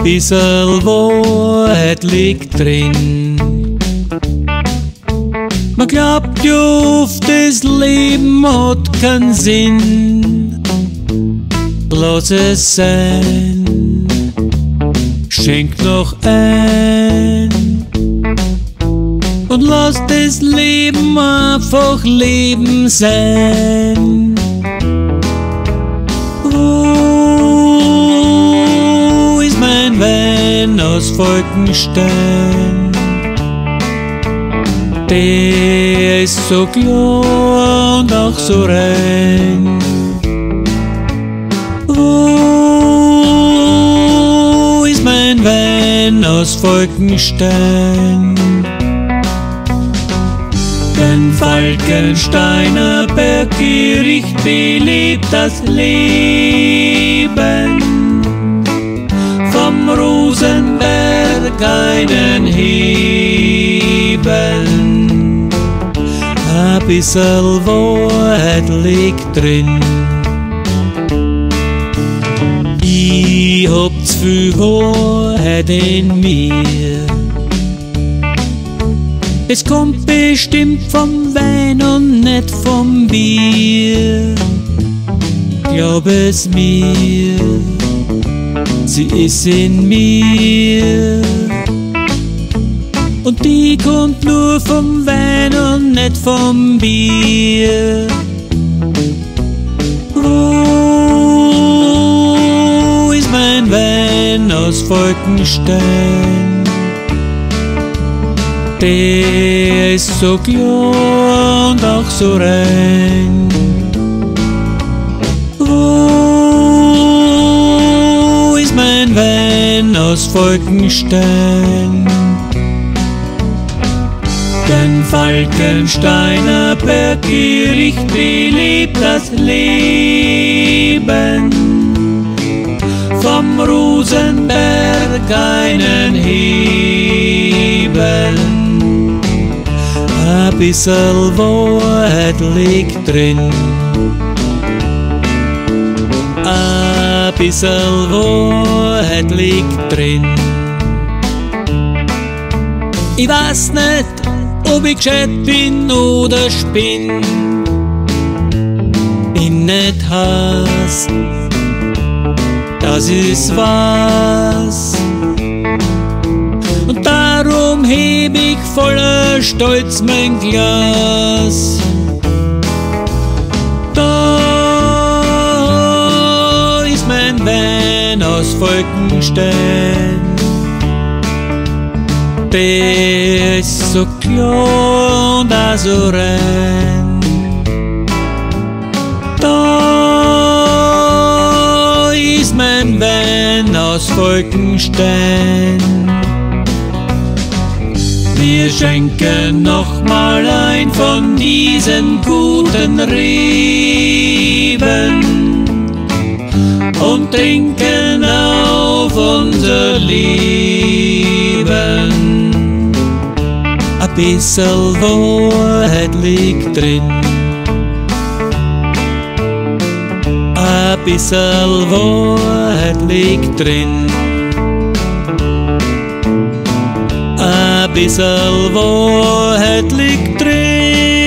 Bissel Wahrheit liegt drin. Man glaubt ja oft, das Leben hat keinen Sinn. Lass es sein, schenk noch ein und lass das Leben einfach Leben sein. Wo ist mein Wein aus Falkenstein? Der ist so klar und auch so rein. Wo ist mein Wein aus Falkenstein? Den Falkensteiner Berggericht belebt das Leben. Vom Rosenberg einen Heben. Ein bissel Wahrheit liegt drin. Ich hab zu viel Wahrheit in mir. Es kommt bestimmt vom Wein und nicht vom Bier. Glaub es mir, sie ist in mir. Und die kommt nur vom Wein und nicht vom Bier. Wo ist mein Wein aus Falkenstein? Der ist so klar und auch so rein. Wo ist mein Wein aus Falkenstein? Den Falkensteiner Berggericht belebt das Leben. Vom Rosenberg einen Heben. Ein bissel Wahrheit liegt drin. Ein bissel Wahrheit liegt drin. Ich weiß nicht, ob ich gescheit bin oder spinn. Bin nicht Hass, das ist was. Und darum heb ich voller Stolz mein Glas. Da ist mein Wein aus Falkenstein. Der ist so klar und auch so rein. Da ist mein Wein aus Falkenstein. Wir schenken nochmal ein von diesen guten Reben und trinken auf unser Leben. Ein bissel Wahrheit liegt drin. Ein bissel Wahrheit liegt drin. Ein bissel Wahrheit liegt drin.